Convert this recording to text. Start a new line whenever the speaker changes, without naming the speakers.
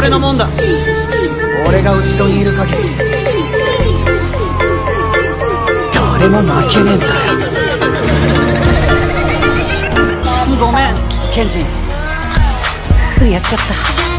俺のもんだ。俺が後ろにいる限り誰も負けねえんだよ。ごめんケンジ、やっちゃった。